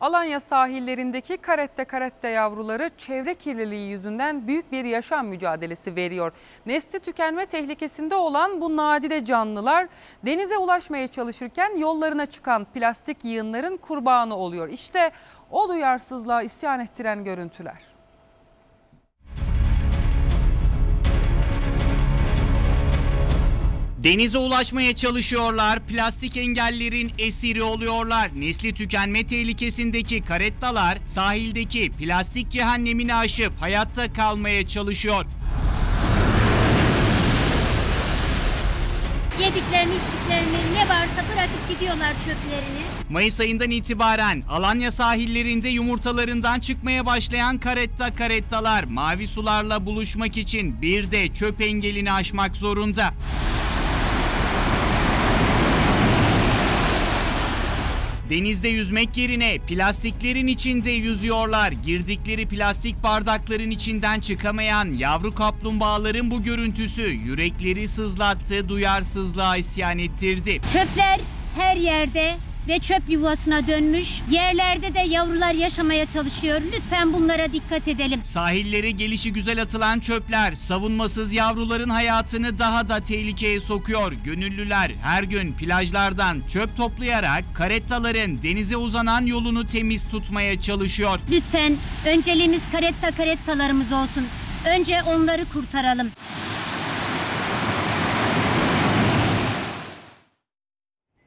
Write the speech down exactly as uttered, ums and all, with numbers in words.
Alanya sahillerindeki karette karette yavruları çevre kirliliği yüzünden büyük bir yaşam mücadelesi veriyor. Nesli tükenme tehlikesinde olan bu nadide canlılar denize ulaşmaya çalışırken yollarına çıkan plastik yığınların kurbanı oluyor. İşte o duyarsızlığa isyan ettiren görüntüler. Denize ulaşmaya çalışıyorlar, plastik engellerin esiri oluyorlar. Nesli tükenme tehlikesindeki karettalar sahildeki plastik cehennemini aşıp hayatta kalmaya çalışıyor. Yediklerini, içtiklerini, ne varsa bırakıp gidiyorlar çöplerini. Mayıs ayından itibaren Alanya sahillerinde yumurtalarından çıkmaya başlayan karetta karettalar mavi sularla buluşmak için bir de çöp engelini aşmak zorunda. Denizde yüzmek yerine plastiklerin içinde yüzüyorlar. Girdikleri plastik bardakların içinden çıkamayan yavru kaplumbağaların bu görüntüsü yürekleri sızlattı, duyarsızlığa isyan ettirdi. Çöpler her yerde ve çöp yuvasına dönmüş. Yerlerde de yavrular yaşamaya çalışıyor. Lütfen bunlara dikkat edelim. Sahillere gelişigüzel atılan çöpler savunmasız yavruların hayatını daha da tehlikeye sokuyor. Gönüllüler her gün plajlardan çöp toplayarak karettaların denize uzanan yolunu temiz tutmaya çalışıyor. Lütfen önceliğimiz karetta karettalarımız olsun. Önce onları kurtaralım.